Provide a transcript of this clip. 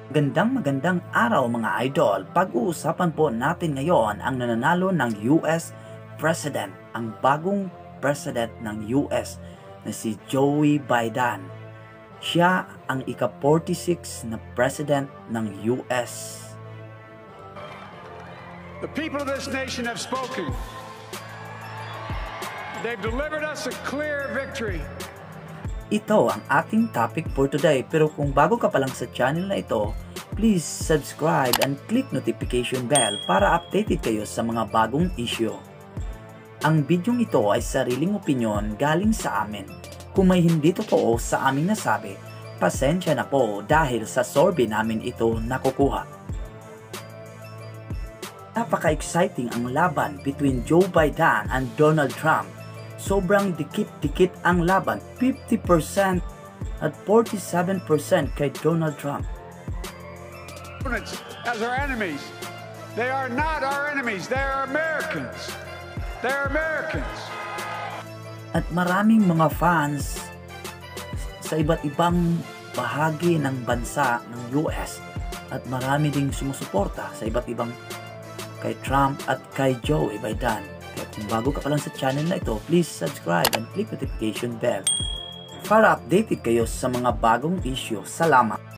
Magandang araw mga idol. Pag-uusapan po natin ngayon ang nananalo ng US President, ang bagong President ng US na si Joe Biden. Siya ang ika-46 na President ng US. The people of this nation have spoken. They've delivered us a clear victory. Ito ang ating topic for today, pero kung bago ka pa lang sa channel na ito, please subscribe and click notification bell para updated kayo sa mga bagong issue. Ang bidyong ito ay sariling opinyon galing sa amin. Kung may hindi totoo sa aming nasabi, pasensya na po dahil sa survey namin ito nakukuha. Napaka-exciting ang laban between Joe Biden and Donald Trump. Sobrang dikit-dikit ang laban, 50% at 47% kay Donald Trump. As our enemies, they are not our enemies, they are Americans. They are Americans. At maraming mga fans sa iba't ibang bahagi ng bansa ng US at marami ding sumusuporta sa iba't ibang kay Trump at kay Joe Biden. Kaya kung bago ka pa lang sa channel na ito, please subscribe and click notification bell para updated kayo sa mga bagong issue. Salamat!